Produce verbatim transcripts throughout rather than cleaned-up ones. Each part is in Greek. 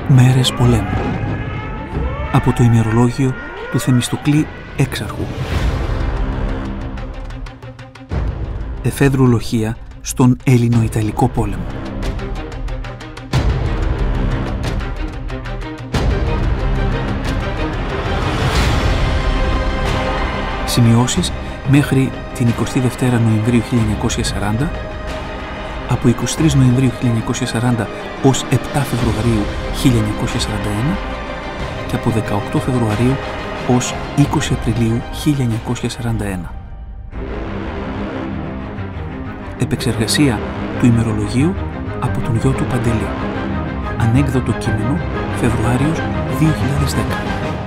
Μέρες πολέμου. Από το ημερολόγιο του Θεμιστοκλή Έξαρχου. Εφέδρου λοχεία στον Έλληνο-Ιταλικό πόλεμο. Σημειώσεις μέχρι την εικοστή δεύτερη Νοεμβρίου χίλια εννιακόσια σαράντα, από εικοστή τρίτη Νοεμβρίου χίλια εννιακόσια σαράντα ως επτά Φεβρουαρίου χίλια εννιακόσια σαράντα ένα και από δεκαοκτώ Φεβρουαρίου ως είκοσι Απριλίου χίλια εννιακόσια σαράντα ένα. Επεξεργασία του ημερολογίου από τον γιο του Παντελή. Ανέκδοτο κείμενο, Φεβρουάριος δύο χιλιάδες δέκα.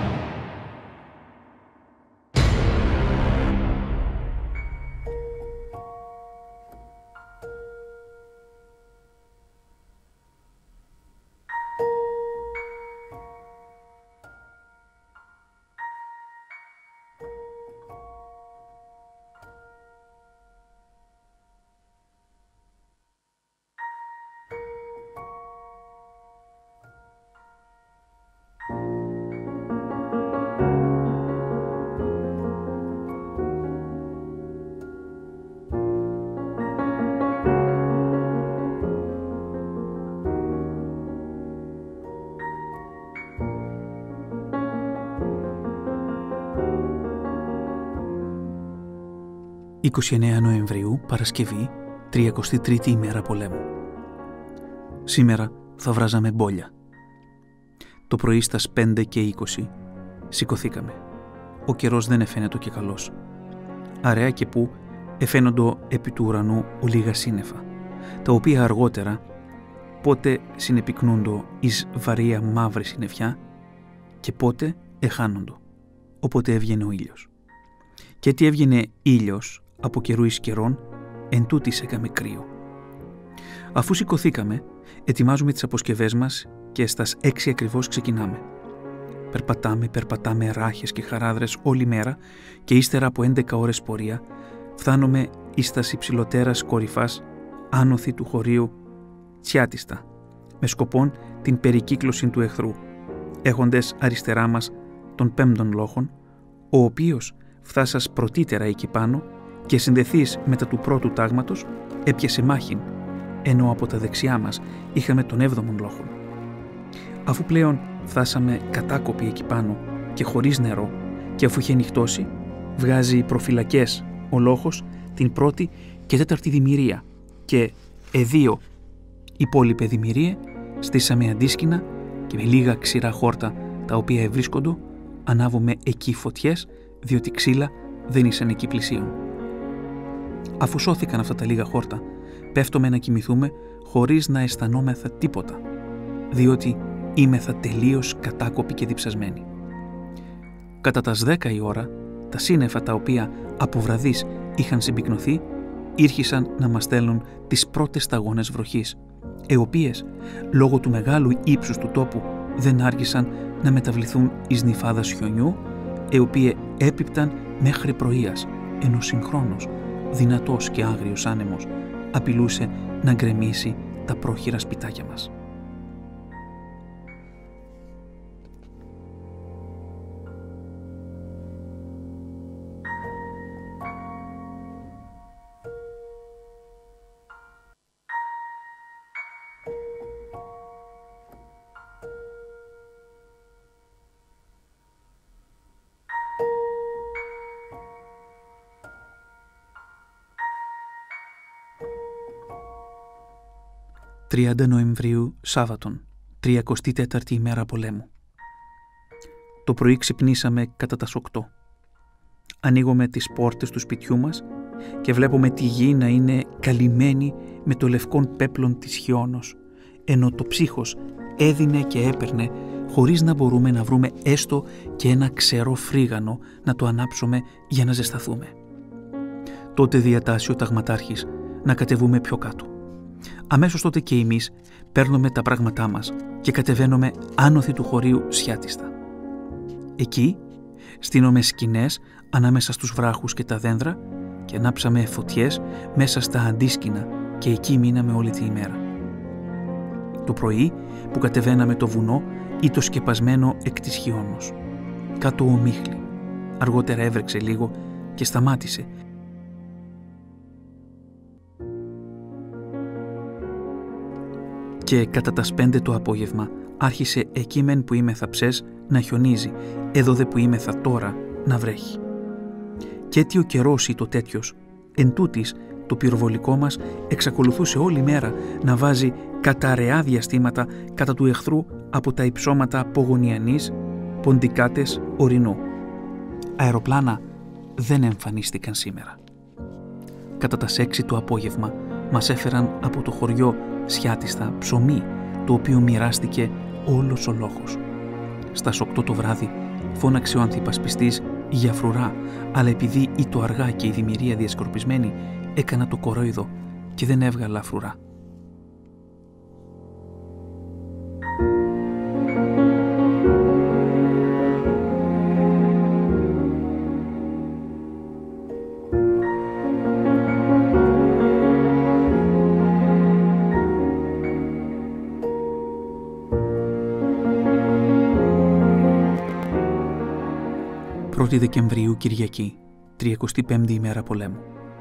είκοσι εννέα Νοεμβρίου, Παρασκευή, τριακοστή τρίτη ημέρα πολέμου. Σήμερα θα βράζαμε μπόλια. Το πρωί στα πέντε και είκοσι σηκωθήκαμε. Ο καιρός δεν εφαίνεται και καλός. Αραιά και που εφαίνοντο επί του ουρανού ολίγα σύννεφα, τα οποία αργότερα πότε συνεπικνούντο εις βαρία μαύρη συννεφιά και πότε εχάνοντο, όποτε έβγαινε ο ήλιος. Και έτσι έβγαινε ήλιος από καιρού εις καιρών, εν τούτης έκαμε κρύο. Αφού σηκωθήκαμε, ετοιμάζουμε τις αποσκευές μας και στας έξι ακριβώς ξεκινάμε. Περπατάμε, περπατάμε ράχες και χαράδρες όλη μέρα και ύστερα από έντεκα ώρες πορεία φτάνουμε εις τας υψηλοτέρας κορυφάς άνωθη του χωρίου Τσιάτιστα, με σκοπόν την περικύκλωση του εχθρού, έχοντες αριστερά μας τον πέμπτον λόχον, ο οποίος φτάσας πρωτύτερα εκεί πάνω και συνδεθείς μετά του πρώτου τάγματος έπιασε μάχην, ενώ από τα δεξιά μας είχαμε τον έβδομον λόχον. Αφού πλέον φτάσαμε κατάκοποι εκεί πάνω και χωρίς νερό και αφού είχε νυχτώσει, βγάζει προφυλακές ο λόχος την πρώτη και τέταρτη δημιουργία και εδίο υπόλοιπε δημιουργία στήσαμε αντίσκηνα και με λίγα ξηρά χόρτα τα οποία ευρίσκοντο ανάβουμε εκεί φωτιές, διότι ξύλα δεν ήσαν εκεί πλησίον. Αφού σώθηκαν αυτά τα λίγα χόρτα, πέφτουμε να κοιμηθούμε χωρίς να αισθανόμεθα τίποτα, διότι είμεθα τελείως κατάκοποι και διψασμένοι. Κατά τας δέκα η ώρα, τα σύννεφα τα οποία από βραδείς είχαν συμπυκνωθεί, ήρχισαν να μας στέλνουν τις πρώτες σταγόνες βροχής, οι οποίες, λόγω του μεγάλου ύψους του τόπου, δεν άργησαν να μεταβληθούν εις νυφάδας χιονιού, οι οποίοι έπιπταν μέχρι πρωίας, ενώ συγχρόνως, δυνατός και άγριος άνεμος, απειλούσε να γκρεμίσει τα πρόχειρα σπιτάκια μας. τριάντα Νοεμβρίου, Σάββατον, τριακοστή τέταρτη ημέρα πολέμου. Το πρωί ξυπνήσαμε κατά τας οκτώ. Ανοίγουμε τις πόρτες του σπιτιού μας και βλέπουμε τη γη να είναι καλυμμένη με το λευκόν πέπλον της χιόνος, ενώ το ψύχος έδινε και έπαιρνε χωρίς να μπορούμε να βρούμε έστω και ένα ξερό φρίγανο να το ανάψουμε για να ζεσταθούμε. Τότε διατάσσει ο ταγματάρχης να κατεβούμε πιο κάτω. Αμέσως τότε και εμείς παίρνουμε τα πράγματά μας και κατεβαίνουμε άνωθη του χωρίου Σιάτιστα. Εκεί στείνουμε σκηνές ανάμεσα στους βράχους και τα δένδρα και ανάψαμε φωτιές μέσα στα αντίσκηνα και εκεί μείναμε όλη τη ημέρα. Το πρωί που κατεβαίναμε το βουνό ή το σκεπασμένο εκ της χιόνος. Κάτω ομίχλη. Αργότερα έβρεξε λίγο και σταμάτησε. Και κατά τα σπέντε το απόγευμα άρχισε εκεί μεν που είμαι θαψές να χιονίζει, εδώ δε που είμαι θα τώρα να βρέχει. Κι έτσι ο καιρός ή το τέτοιος, εν τούτης, το πυροβολικό μας εξακολουθούσε όλη μέρα να βάζει καταραιά διαστήματα κατά του εχθρού από τα υψώματα Πογωνιανής, Ποντικάτες, Ορεινού. Αεροπλάνα δεν εμφανίστηκαν σήμερα. Κατά τα έξι το απόγευμα μας έφεραν από το χωριό Σιάτιστα ψωμί, το οποίο μοιράστηκε όλος ο λόγος. Στα οκτώ το βράδυ φώναξε ο ανθυπασπιστής για φρουρά, αλλά επειδή ήτο αργά και η δημιουργία διασκορπισμένη, έκανα το κορόιδο και δεν έβγαλα φρουρά. πρώτη Δεκεμβρίου Κυριακή, τριακοστή πέμπτη ημέρα πολέμου.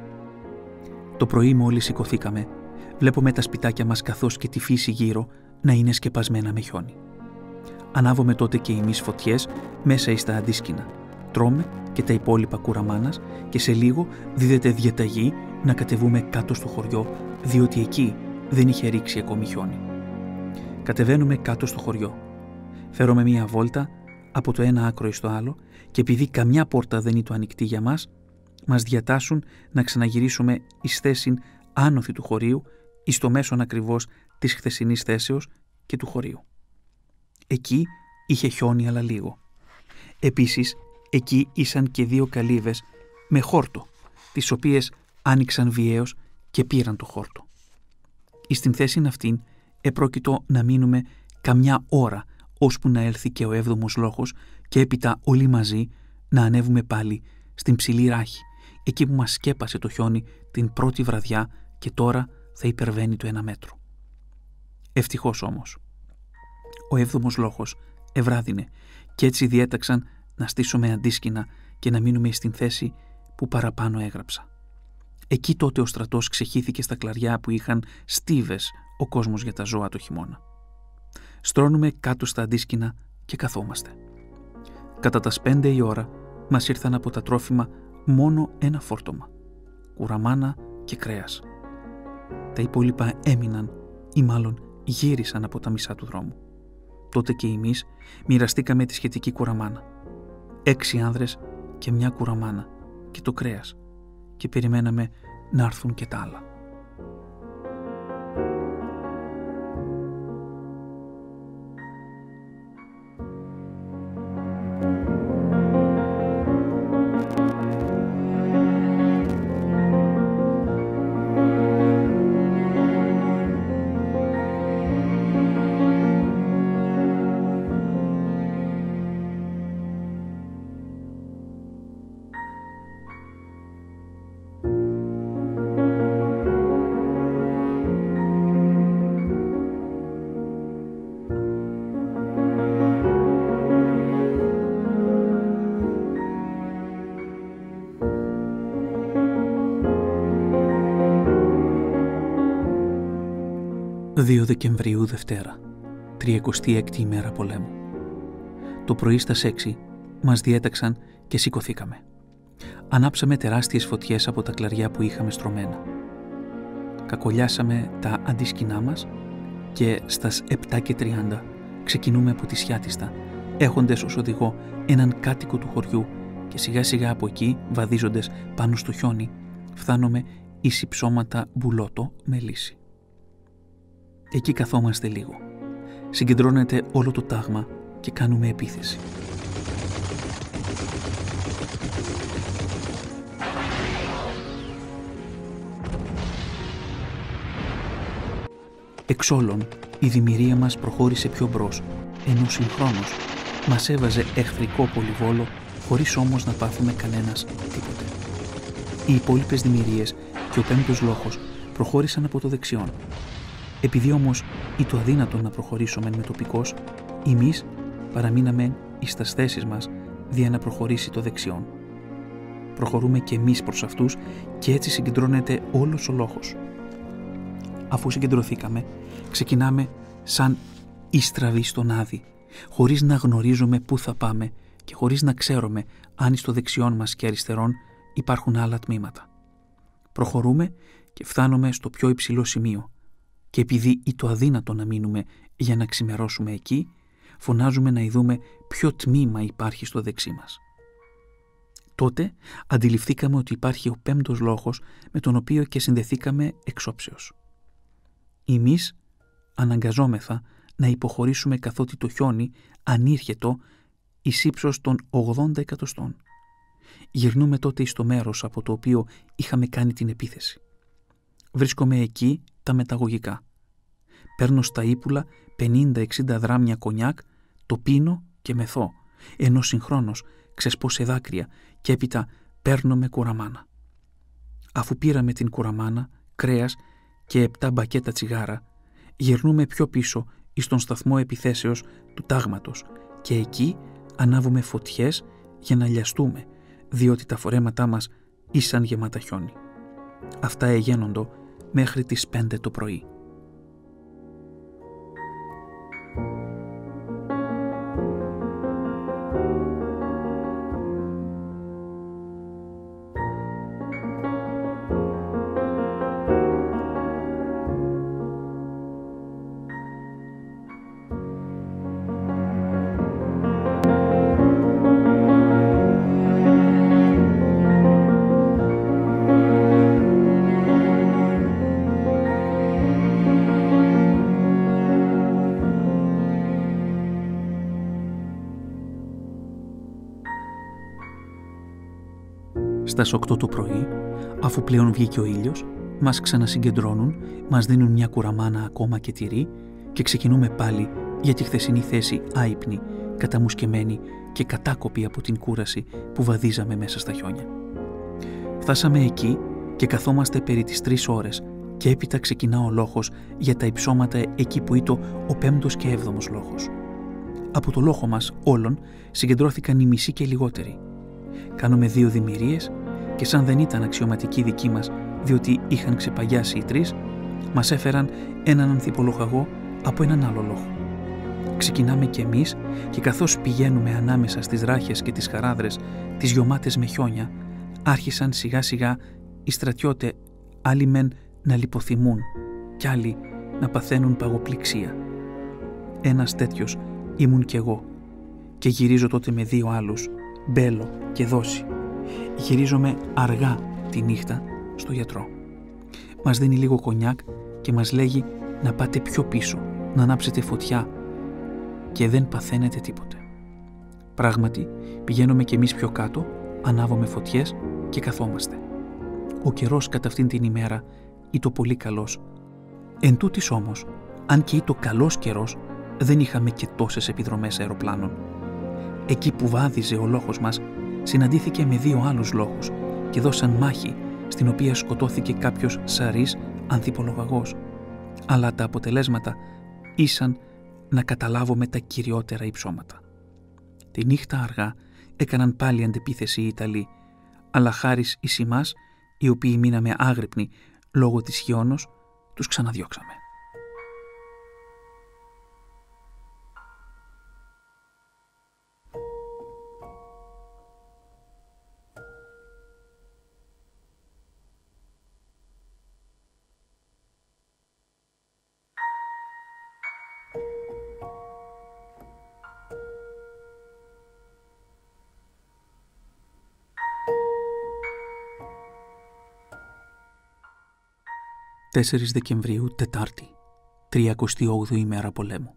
Το πρωί μόλις σηκωθήκαμε, βλέπουμε τα σπιτάκια μας καθώς και τη φύση γύρω να είναι σκεπασμένα με χιόνι. Ανάβουμε τότε και εμείς φωτιές μέσα εις τα αντίσκηνα. Τρώμε και τα υπόλοιπα κουραμάνας και σε λίγο δίδεται διαταγή να κατεβούμε κάτω στο χωριό, διότι εκεί δεν είχε ρίξει ακόμη χιόνι. Κατεβαίνουμε κάτω στο χωριό. Φέρουμε μία βόλτα από το ένα άκρο εις το άλλο και επειδή καμιά πόρτα δεν είναι ανοιχτή για μας, μας διατάσσουν να ξαναγυρίσουμε εις θέσιν άνωθη του χωρίου εις το μέσον ακριβώς της χθεσινής θέσεως και του χωρίου. Εκεί είχε χιόνι αλλά λίγο. Επίσης, εκεί ήσαν και δύο καλύβες με χόρτο, τις οποίες άνοιξαν βιαίως και πήραν το χόρτο. Εις την θέσιν αυτήν επρόκειτο να μείνουμε καμιά ώρα ώσπου να έλθει και ο έβδομος λόγος και έπειτα όλοι μαζί να ανέβουμε πάλι στην ψηλή ράχη, εκεί που μας σκέπασε το χιόνι την πρώτη βραδιά και τώρα θα υπερβαίνει το ένα μέτρο. Ευτυχώς όμως. Ο έβδομος λόγος ευράδυνε και έτσι διέταξαν να στήσουμε αντίσκηνα και να μείνουμε στην θέση που παραπάνω έγραψα. Εκεί τότε ο στρατός ξεχύθηκε στα κλαριά που είχαν στίβες ο κόσμος για τα ζώα το χειμώνα. Στρώνουμε κάτω στα αντίσκηνα και καθόμαστε. Κατά τα πέντε η ώρα μας ήρθαν από τα τρόφιμα μόνο ένα φόρτωμα, κουραμάνα και κρέας. Τα υπόλοιπα έμειναν ή μάλλον γύρισαν από τα μισά του δρόμου. Τότε και εμείς μοιραστήκαμε τη σχετική κουραμάνα. Έξι άνδρες και μια κουραμάνα και το κρέας και περιμέναμε να έρθουν και τα άλλα. δύο Δεκεμβρίου Δευτέρα, τριακοστή έκτη ημέρα πολέμου. Το πρωί στα έξι μας διέταξαν και σηκωθήκαμε. Ανάψαμε τεράστιες φωτιές από τα κλαριά που είχαμε στρωμένα. Κακολιάσαμε τα αντίσκηνά μας και στας επτά και τριάντα ξεκινούμε από τη Σιάτιστα, έχοντες ως οδηγό έναν κάτοικο του χωριού και σιγά σιγά από εκεί, βαδίζοντες πάνω στο χιόνι, φτάνουμε εις υψώματα Μπουλότο με λύση. Εκεί καθόμαστε λίγο. Συγκεντρώνεται όλο το τάγμα και κάνουμε επίθεση. Εξ όλων, η δημιουργία μας προχώρησε πιο μπρος, ενώ συγχρόνως μας έβαζε εχθρικό πολυβόλο, χωρίς όμως να πάθουμε κανένας τίποτε. Οι υπόλοιπες δημιουργίες και ο πέμπτος λόγος προχώρησαν από το δεξιόν. Επειδή όμως ή το αδύνατο να προχωρήσουμε με τοπικός, εμείς παραμείναμε εις τας θέσεις μας δια να προχωρήσει το δεξιόν. Προχωρούμε και εμείς προς αυτούς και έτσι συγκεντρώνεται όλος ο λόγος. Αφού συγκεντρωθήκαμε, ξεκινάμε σαν ιστραβή στον άδη, χωρίς να γνωρίζουμε πού θα πάμε και χωρίς να ξέρουμε αν στο δεξιόν μας και αριστερόν υπάρχουν άλλα τμήματα. Προχωρούμε και φτάνουμε στο πιο υψηλό σημείο και επειδή ή το αδύνατο να μείνουμε για να ξημερώσουμε εκεί, φωνάζουμε να ειδούμε ποιο τμήμα υπάρχει στο δεξί μας. Τότε αντιληφθήκαμε ότι υπάρχει ο πέμπτος λόγος με τον οποίο και συνδεθήκαμε εξόψεως. Εμείς αναγκαζόμεθα να υποχωρήσουμε καθότι το χιόνι ανήρχετο εις ύψος των ογδόντα εκατοστών. Γυρνούμε τότε εις το μέρος από το οποίο είχαμε κάνει την επίθεση. Βρίσκομαι εκεί τα μεταγωγικά. Παίρνω στα ύπουλα πενήντα εξήντα δράμια κονιάκ, το πίνω και μεθώ, ενώ συγχρόνως ξεσπώ σε δάκρυα και έπειτα παίρνω με κουραμάνα. Αφού πήραμε την κουραμάνα, κρέας και επτά μπακέτα τσιγάρα, γυρνούμε πιο πίσω εις τον σταθμό επιθέσεως του τάγματος και εκεί ανάβουμε φωτιές για να λιαστούμε, διότι τα φορέματά μας ήσαν γεμάτα χιόνι. Αυτά εγένοντο μέχρι τις πέντε το πρωί. Στις οκτώ το πρωί, αφού πλέον βγήκε ο ήλιος, μας ξανασυγκεντρώνουν, μας δίνουν μια κουραμάνα ακόμα και τυρί και ξεκινούμε πάλι για τη χθεσινή θέση άυπνη, καταμουσκεμένη και κατάκοπη από την κούραση που βαδίζαμε μέσα στα χιόνια. Φτάσαμε εκεί και καθόμαστε περί τις τρεις ώρες και έπειτα ξεκινά ο λόγος για τα υψώματα εκεί που ήτο ο πέμπτος και έβδομος λόγος. Από το λόγο μας όλων συγκεντρώθηκαν οι μισοί και λιγότεροι. Κάνουμε δύο δημιουργίες και σαν δεν ήταν αξιωματικοί δικοί μας, διότι είχαν ξεπαγιάσει οι τρεις, μας έφεραν έναν ανθιπολογαγό από έναν άλλο λόγο. Ξεκινάμε κι εμείς και καθώς πηγαίνουμε ανάμεσα στις ράχες και τις χαράδρες, τις γιωμάτες με χιόνια, άρχισαν σιγά σιγά οι στρατιώτε άλλοι μεν να λιποθυμούν κι άλλοι να παθαίνουν παγοπληξία. Ένας τέτοιος ήμουν κι εγώ και γυρίζω τότε με δύο άλλους, Μπέλο και Δόση. Γυρίζομαι αργά τη νύχτα στο γιατρό. Μας δίνει λίγο κονιάκ και μας λέγει να πάτε πιο πίσω, να ανάψετε φωτιά και δεν παθαίνετε τίποτε. Πράγματι, πηγαίνουμε κι εμείς πιο κάτω, ανάβουμε φωτιές και καθόμαστε. Ο καιρός κατά αυτήν την ημέρα ήτο πολύ καλός. Εν τούτης όμως, αν και ήτο καλός καιρός, δεν είχαμε και τόσες επιδρομές αεροπλάνων. Εκεί που βάδιζε ο λόγος μας, συναντήθηκε με δύο άλλους λόγους και δώσαν μάχη, στην οποία σκοτώθηκε κάποιος σαρής ανθιπολογαγός. Αλλά τα αποτελέσματα ήσαν να καταλάβουμε τα κυριότερα υψώματα. Τη νύχτα αργά έκαναν πάλι αντεπίθεση οι Ιταλοί, αλλά χάρις εις εμάς, οι οποίοι μείναμε άγρυπνοι λόγω της χιόνος, τους ξαναδιώξαμε. τέσσερις Δεκεμβρίου, Τετάρτη, τριακοστή όγδοη ημέρα πολέμου.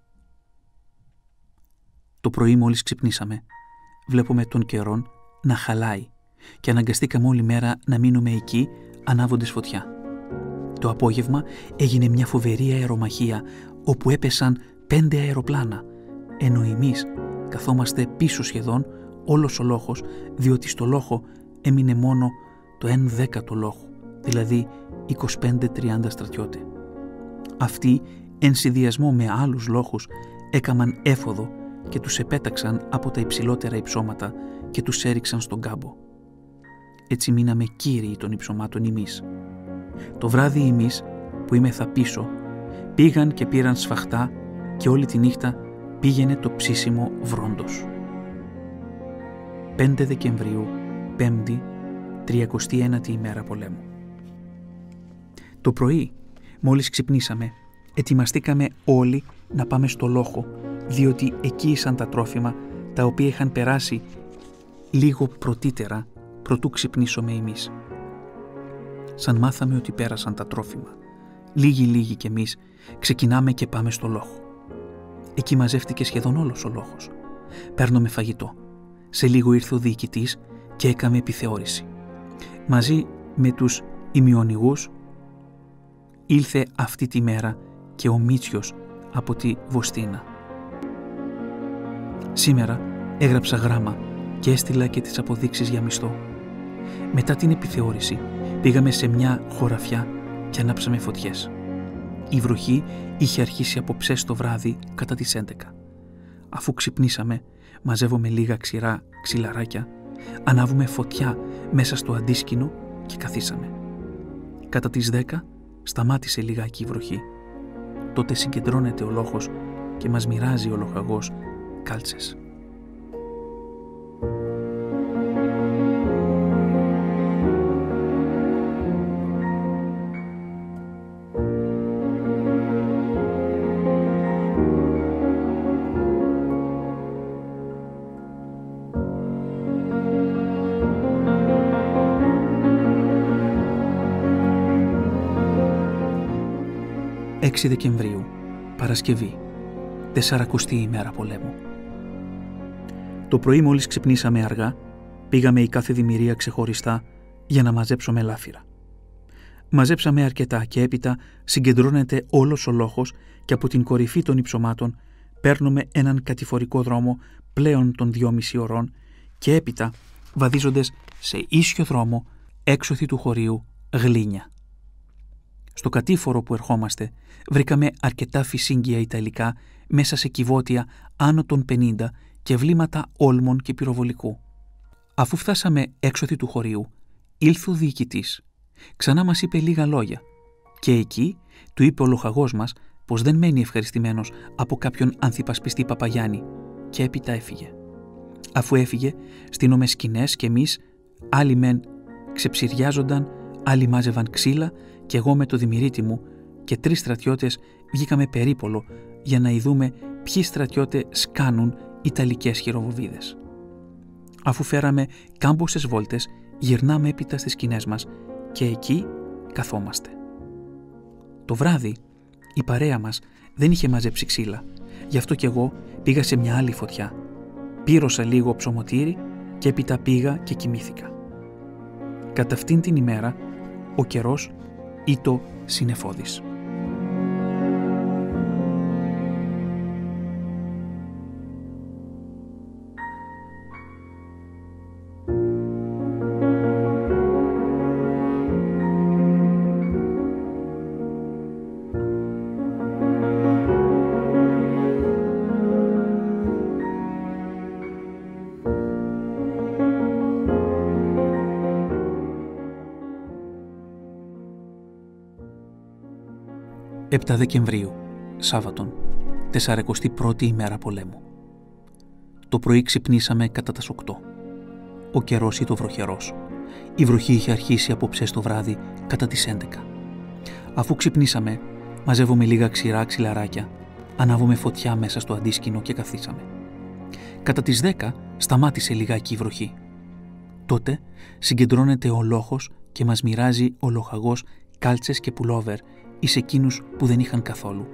Το πρωί μόλις ξυπνήσαμε, βλέπουμε τον καιρόν να χαλάει και αναγκαστήκαμε όλη μέρα να μείνουμε εκεί ανάβοντας φωτιά. Το απόγευμα έγινε μια φοβερή αερομαχία όπου έπεσαν πέντε αεροπλάνα, ενώ εμείς καθόμαστε πίσω σχεδόν όλος ο λόγος, διότι στο λόγο έμεινε μόνο το εν δέκατο λόγο, δηλαδή είκοσι πέντε τριάντα στρατιώτε. Αυτοί, εν συνδυασμό με άλλους λόχους, έκαμαν έφοδο και τους επέταξαν από τα υψηλότερα υψώματα και τους έριξαν στον κάμπο. Έτσι μείναμε κύριοι των υψωμάτων ημείς. Το βράδυ ημείς, που είμεθα πίσω, πήγαν και πήραν σφαχτά και όλη τη νύχτα πήγαινε το ψήσιμο βρόντος. πέντε Δεκεμβρίου, Πέμπτη, τριακοστή ένατη ημέρα πολέμου. Το πρωί, μόλις ξυπνήσαμε, ετοιμαστήκαμε όλοι να πάμε στο λόχο, διότι εκεί ήσαν τα τρόφιμα τα οποία είχαν περάσει λίγο πρωτύτερα προτού ξυπνήσουμε εμείς. Σαν μάθαμε ότι πέρασαν τα τρόφιμα, λίγοι-λίγοι κι εμείς ξεκινάμε και πάμε στο λόχο. Εκεί μαζεύτηκε σχεδόν όλος ο λόχος. Παίρνουμε φαγητό. Σε λίγο ήρθε ο διοικητής και έκαμε επιθεώρηση. Μαζί με τους ημιονηγούς ήλθε αυτή τη μέρα και ο Μίτσιος από τη Βοστίνα. Σήμερα έγραψα γράμμα και έστειλα και τις αποδείξεις για μισθό. Μετά την επιθεώρηση πήγαμε σε μια χωραφιά και ανάψαμε φωτιές. Η βροχή είχε αρχίσει από ψες το βράδυ κατά τις έντεκα. Αφού ξυπνήσαμε, μαζεύουμε λίγα ξηρά ξυλαράκια, ανάβουμε φωτιά μέσα στο αντίσκηνο και καθίσαμε. Κατά τις δέκα σταμάτησε λιγάκι η βροχή. Τότε συγκεντρώνεται ο λόχος και μας μοιράζει ο λοχαγός κάλτσες. έξι Δεκεμβρίου, Παρασκευή, τεσσαρακοστή ημέρα πολέμου. Το πρωί μόλις ξυπνήσαμε αργά, πήγαμε η κάθε δημιουργία ξεχωριστά για να μαζέψουμε λάφυρα. Μαζέψαμε αρκετά και έπειτα συγκεντρώνεται όλος ο λόχος και από την κορυφή των υψωμάτων παίρνουμε έναν κατηφορικό δρόμο πλέον των δυόμιση ωρών και έπειτα βαδίζοντας σε ίσιο δρόμο έξωθη του χωρίου Γλίνια. Στο κατήφορο που ερχόμαστε βρήκαμε αρκετά φυσίγγια ιταλικά μέσα σε κυβότια άνω των πενήντα και βλήματα όλμων και πυροβολικού. Αφού φτάσαμε έξωθη του χωρίου, ήλθε ο διοικητής. Ξανά μας είπε λίγα λόγια και εκεί του είπε ο λοχαγός μας πως δεν μένει ευχαριστημένος από κάποιον ανθυπασπιστή Παπαγιάννη και έπειτα έφυγε. Αφού έφυγε, στείνομαι σκηνές και εμείς, άλλοι μεν ξεψυριάζονταν, άλλοι μάζευαν ξύλα και εγώ με το Δημηρίτη μου και τρεις στρατιώτες βγήκαμε περίπολο για να ειδούμε ποιοι στρατιώτες σκάνουν ιταλικές χειροβοβίδες. Αφού φέραμε κάμποσες βόλτες, γυρνάμε έπειτα στις σκηνές μας και εκεί καθόμαστε. Το βράδυ η παρέα μας δεν είχε μαζέψει ξύλα, γι' αυτό κι εγώ πήγα σε μια άλλη φωτιά. Πύρωσα λίγο ψωμοτήρι και έπειτα πήγα και κοιμήθηκα. Κατά αυτήν την ημέρα ο καιρός ήτο συνεφώδης. επτά Δεκεμβρίου, Σάββατον, τεσσαρακοστή πρώτη ημέρα πολέμου. Το πρωί ξυπνήσαμε κατά τα οκτώ. Ο καιρός ήταν βροχερός. Η βροχή είχε αρχίσει από ψες το βράδυ κατά τις έντεκα. Αφού ξυπνήσαμε, μαζεύουμε λίγα ξηρά ξυλαράκια, ανάβουμε φωτιά μέσα στο αντίσκηνο και καθίσαμε. Κατά τις δέκα σταμάτησε λιγάκι η βροχή. Τότε συγκεντρώνεται ο λόχος και μας μοιράζει ο λοχαγός κάλτσες και πουλόβερ εις εκείνους που δεν είχαν καθόλου.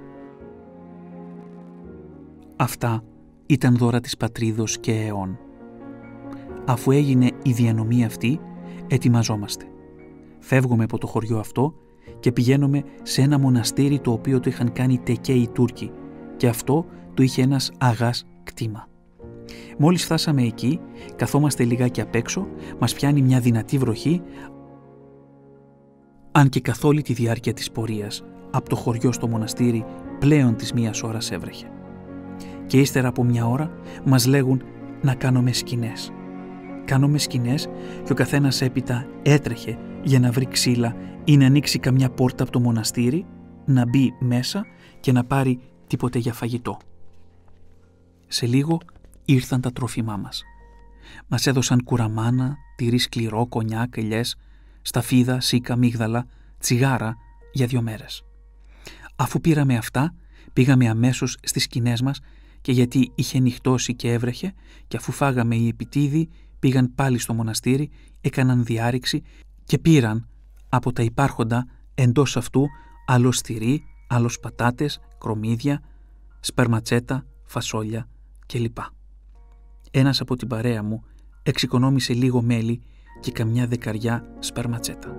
Αυτά ήταν δώρα της πατρίδος και αιών. Αφού έγινε η διανομή αυτή, ετοιμαζόμαστε. Φεύγουμε από το χωριό αυτό και πηγαίνουμε σε ένα μοναστήρι το οποίο το είχαν κάνει τεκέ οι Τούρκοι και αυτό το είχε ένας αγάς κτήμα. Μόλις φτάσαμε εκεί, καθόμαστε λιγάκι απ' έξω, μας πιάνει μια δυνατή βροχή, αν και καθ' όλη τη διάρκεια της πορείας από το χωριό στο μοναστήρι πλέον της μίας ώρας έβρεχε. Και ύστερα από μια ώρα μας λέγουν να κάνουμε σκηνές. Κάνουμε σκηνές και ο καθένας έπειτα έτρεχε για να βρει ξύλα ή να ανοίξει καμιά πόρτα από το μοναστήρι, να μπει μέσα και να πάρει τίποτε για φαγητό. Σε λίγο ήρθαν τα τρόφιμά μας. Μας έδωσαν κουραμάνα, τυρί σκληρό, κονιάκ, ελιές, σταφίδα, σίκα, μίγδαλα, τσιγάρα για δύο μέρες. Αφού πήραμε αυτά, πήγαμε αμέσως στις σκηνές μας και γιατί είχε νυχτώσει και έβρεχε και αφού φάγαμε οι επιτίδοι πήγαν πάλι στο μοναστήρι, έκαναν διάρρηξη και πήραν από τα υπάρχοντα εντός αυτού άλλο στυρί, άλλος πατάτες, κρομμύδια, σπερματσέτα, φασόλια κλπ. Ένας από την παρέα μου εξοικονόμησε λίγο μέλι και καμιά δεκαριά σπερματσέτα.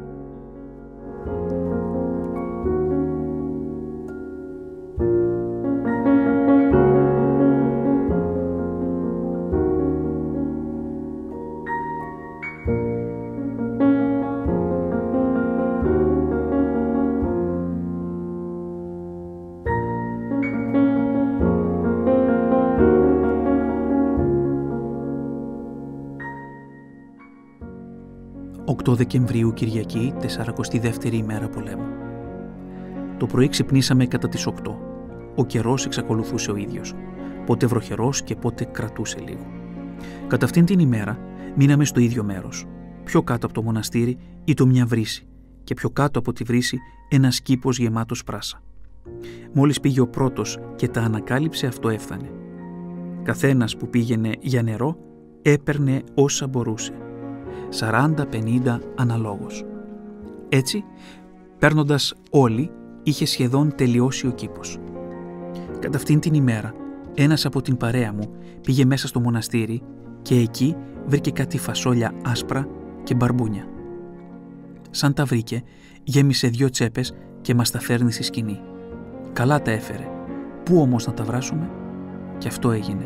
οκτώ Δεκεμβρίου, Κυριακή, σαρακοστή δεύτερη ημέρα πολέμου. Το πρωί ξυπνήσαμε κατά τις οκτώ. Ο καιρός εξακολουθούσε ο ίδιος. Πότε βροχερός και πότε κρατούσε λίγο. Κατά αυτήν την ημέρα μείναμε στο ίδιο μέρος. Πιο κάτω από το μοναστήρι ήταν μια βρύση και πιο κάτω από τη βρύση ένας κήπος γεμάτος πράσα. Μόλις πήγε ο πρώτος και τα ανακάλυψε, αυτό έφθανε. Καθένας που πήγαινε για νερό έπαιρνε όσα μπορούσε. σαράντα πενήντα αναλόγως. Έτσι, παίρνοντας όλοι, είχε σχεδόν τελειώσει ο κήπος. Κατά αυτήν την ημέρα, ένας από την παρέα μου πήγε μέσα στο μοναστήρι και εκεί βρήκε κάτι φασόλια άσπρα και μπαρμπούνια. Σαν τα βρήκε, γέμισε δυο τσέπες και μας τα φέρνει στη σκηνή. Καλά τα έφερε. Πού όμως να τα βράσουμε? Και αυτό έγινε.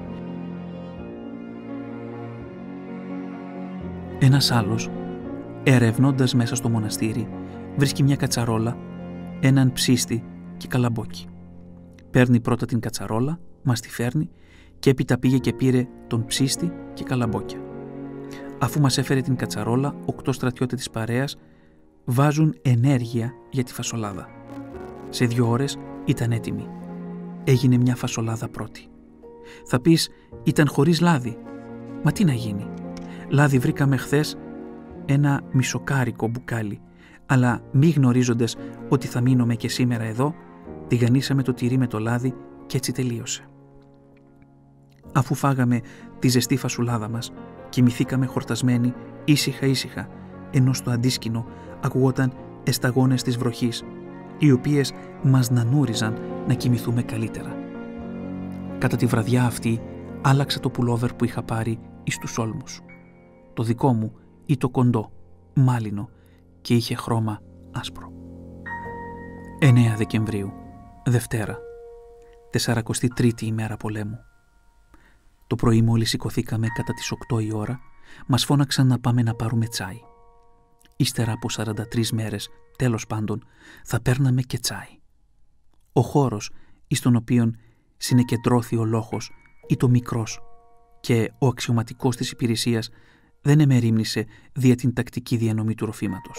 Ένας άλλος, ερευνώντας μέσα στο μοναστήρι, βρίσκει μια κατσαρόλα, έναν ψίστη και καλαμπόκι. Παίρνει πρώτα την κατσαρόλα, μας τη φέρνει και έπειτα πήγε και πήρε τον ψίστη και καλαμπόκια. Αφού μας έφερε την κατσαρόλα, οκτώ στρατιώτες της παρέας βάζουν ενέργεια για τη φασολάδα. Σε δύο ώρες ήταν έτοιμη. Έγινε μια φασολάδα πρώτη. Θα πεις, ήταν χωρίς λάδι. Μα τι να γίνει? Λάδι βρήκαμε χθες ένα μισοκάρικο μπουκάλι, αλλά μη γνωρίζοντας ότι θα μείνουμε και σήμερα εδώ, τηγανίσαμε το τυρί με το λάδι και έτσι τελείωσε. Αφού φάγαμε τη ζεστή φασουλάδα μας, κοιμηθήκαμε χορτασμένοι ήσυχα ήσυχα, ενώ στο αντίσκηνο ακουγόταν εσταγόνες της βροχής, οι οποίες μας νανούριζαν να κοιμηθούμε καλύτερα. Κατά τη βραδιά αυτή άλλαξα το πουλόβερ που είχα πάρει εις τους όλμους. Το δικό μου ή το κοντό, μάλινο και είχε χρώμα άσπρο. εννέα Δεκεμβρίου, Δευτέρα, σαρακοστή τρίτη ημέρα πολέμου. Το πρωί μόλις σηκωθήκαμε κατά τις οκτώ η ώρα, μας φώναξαν να πάμε να πάρουμε τσάι. Ύστερα από σαράντα τρεις μέρες, τέλος πάντων, θα παίρναμε και τσάι. Ο χώρος εις τον οποίον συνεκεντρώθη ο λόγος ή το μικρός και ο αξιωματικός της υπηρεσίας δεν εμερίμνησε δια την τακτική διανομή του ροφήματος.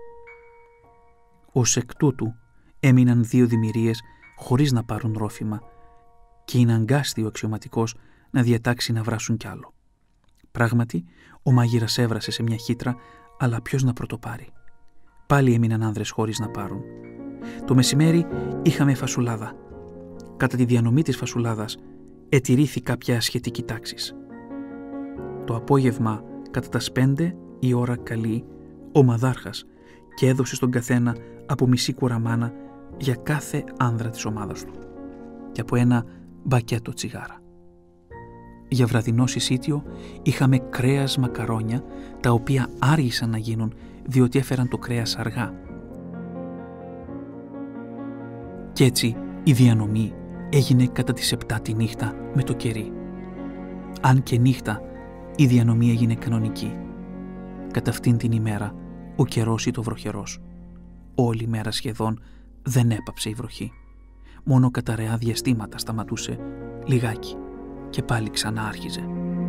Ως εκ τούτου έμειναν δύο δημιουργίες χωρίς να πάρουν ρόφημα και είναι αγκάστη ο αξιωματικός να διατάξει να βράσουν κι άλλο. Πράγματι, ο μάγειρας έβρασε σε μια χύτρα, αλλά ποιος να πρωτοπάρει? Πάλι έμειναν άνδρες χωρίς να πάρουν. Το μεσημέρι είχαμε φασουλάδα. Κατά τη διανομή της φασουλάδας ετηρήθη κάποια σχετική τάξης. Το απόγευμα, κατά τα πέντε η ώρα καλή, ο μαδάρχας και έδωσε στον καθένα από μισή κουραμάνα για κάθε άνδρα της ομάδας του και από ένα μπακέτο τσιγάρα. Για βραδινό συσίτιο είχαμε κρέας μακαρόνια, τα οποία άργησαν να γίνουν διότι έφεραν το κρέας αργά. Κι έτσι η διανομή έγινε κατά τις επτά τη νύχτα με το κερί. Αν και νύχτα, η διανομή έγινε κανονική. Κατά αυτήν την ημέρα ο καιρός ήταν βροχερός. Όλη μέρα σχεδόν δεν έπαψε η βροχή. Μόνο κατά ρεά διαστήματα σταματούσε λιγάκι και πάλι ξανά άρχιζε.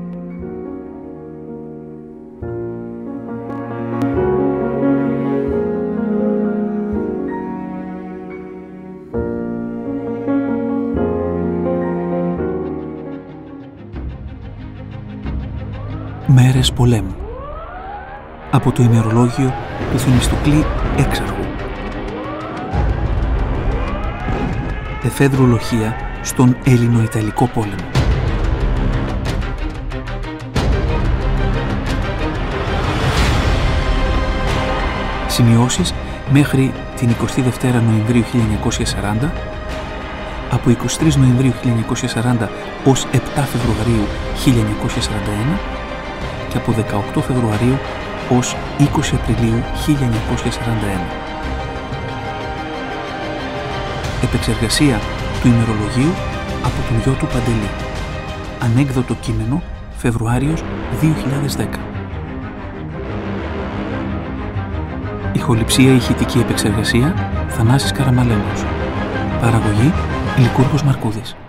Μέρες πολέμου. Από το ημερολόγιο του Θεμιστοκλή Έξαρχου. Εφέδρου λοχεία στον Έλληνο-Ιταλικό πόλεμο. Σημειώσεις μέχρι την εικοστή δεύτερη Νοεμβρίου χίλια εννιακόσια σαράντα, από εικοστή τρίτη Νοεμβρίου χίλια εννιακόσια σαράντα ως επτά Φεβρουαρίου χίλια εννιακόσια σαράντα ένα και από δεκαοκτώ Φεβρουαρίου ως είκοσι Απριλίου χίλια εννιακόσια σαράντα ένα. Επεξεργασία του ημερολογίου από τον γιο του Παντελή. Ανέκδοτο κείμενο, Φεβρουάριος δύο χιλιάδες δέκα. Ηχοληψία ηχητική επεξεργασία, Θανάσης Καραμαλέγκος. Παραγωγή, Λικούργος Μαρκούδης.